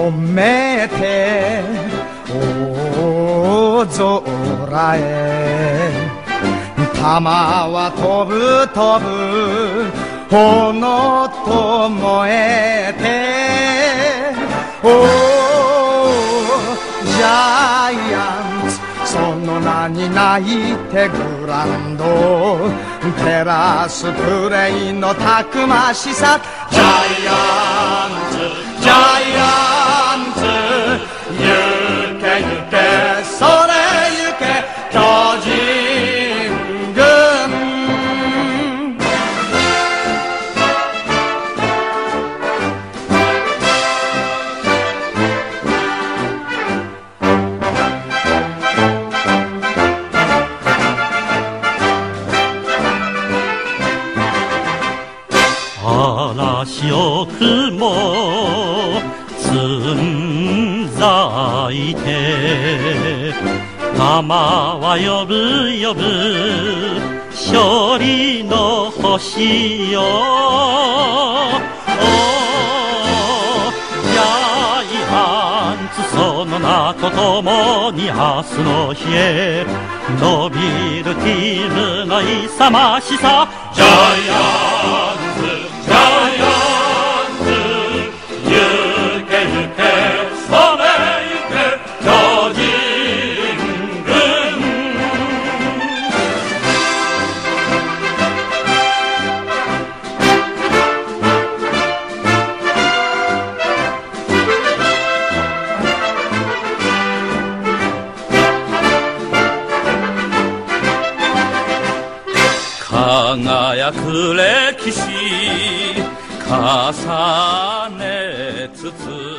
込めて大空へ玉は飛ぶ飛ぶ炎と燃えてジャイアンツその名に泣いてグラウンド照らすプレイのたくましさジャイアンツジャイアンツ行け行けそれ行け巨人軍嵐よくもつんざいて玉は呼ぶ呼ぶ勝利の星よジャイアンツその名とともに明日の日へ伸びるチームの勇ましさジャイアンツジャイアンツ行け行けそれ行け巨人軍輝く歴史重ねつつ